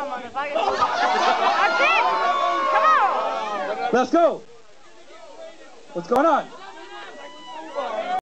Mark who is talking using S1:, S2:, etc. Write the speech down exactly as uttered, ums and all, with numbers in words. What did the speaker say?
S1: on, motherfucker. That's it! Come on!
S2: Let's go! What's going on?